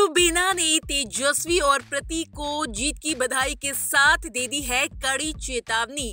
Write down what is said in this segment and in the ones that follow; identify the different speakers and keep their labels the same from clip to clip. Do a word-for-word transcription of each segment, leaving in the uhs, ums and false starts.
Speaker 1: रुबीना ने तेजस्वी और प्रतीक को जीत की बधाई के साथ दे दी है कड़ी चेतावनी।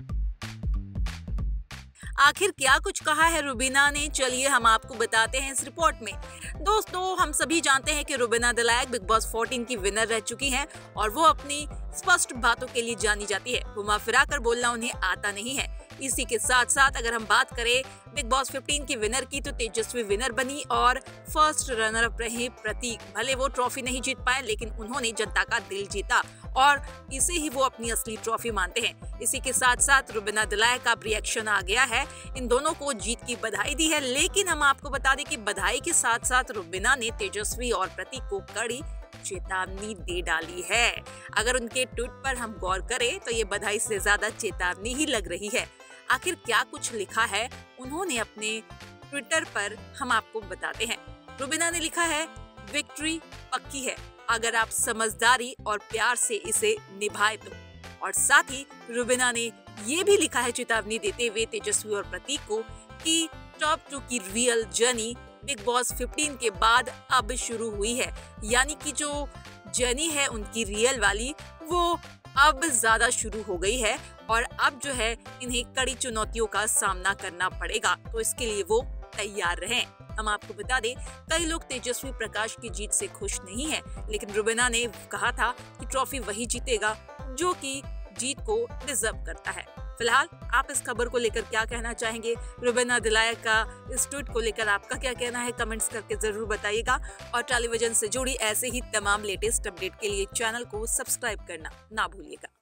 Speaker 1: आखिर क्या कुछ कहा है रुबीना ने, चलिए हम आपको बताते हैं इस रिपोर्ट में। दोस्तों, हम सभी जानते हैं कि रुबीना दिलायक बिग बॉस चौदह की विनर रह चुकी हैं और वो अपनी स्पष्ट बातों के लिए जानी जाती है। घुमा फिरा कर बोलना उन्हें आता नहीं है। इसी के साथ साथ अगर हम बात करें बिग बॉस पंद्रह की विनर की, तो तेजस्वी विनर बनी और फर्स्ट रनर अप रहे प्रतीक। भले वो ट्रॉफी नहीं जीत पाए, लेकिन उन्होंने जनता का दिल जीता और इसे ही वो अपनी असली ट्रॉफी मानते हैं। इसी के साथ साथ रुबीना दिलायक का रिएक्शन आ गया है। इन दोनों को जीत की बधाई दी है, लेकिन हम आपको बता दें कि बधाई के साथ साथ रुबीना ने तेजस्वी और प्रतीक को कड़ी चेतावनी दे डाली है। अगर उनके ट्वीट पर हम गौर करें तो ये बधाई से ज्यादा चेतावनी ही लग रही है। आखिर क्या कुछ लिखा है उन्होंने अपने ट्विटर पर, हम आपको बताते हैं। रुबीना ने लिखा है, विक्ट्री पक्की है अगर आप समझदारी और प्यार से इसे निभाए तो। और साथ ही रुबीना ने ये भी लिखा है चेतावनी देते हुए तेजस्वी और प्रतीक को कि टॉप टू की रियल जर्नी बिग बॉस पंद्रह के बाद अब शुरू हुई है। यानी कि जो जर्नी है उनकी रियल वाली, वो अब ज्यादा शुरू हो गई है और अब जो है इन्हें कड़ी चुनौतियों का सामना करना पड़ेगा, तो इसके लिए वो तैयार रहें। हम आपको बता दें, कई लोग तेजस्वी प्रकाश की जीत से खुश नहीं हैं, लेकिन रुबीना ने कहा था कि ट्रॉफी वही जीतेगा जो कि जीत को डिजर्व करता है। फिलहाल आप इस खबर को लेकर क्या कहना चाहेंगे? रुबीना दिलायक का इस ट्वीट को लेकर आपका क्या कहना है? कमेंट्स करके जरूर बताइएगा और टेलीविजन से जुड़ी ऐसे ही तमाम लेटेस्ट अपडेट के लिए चैनल को सब्सक्राइब करना ना भूलिएगा।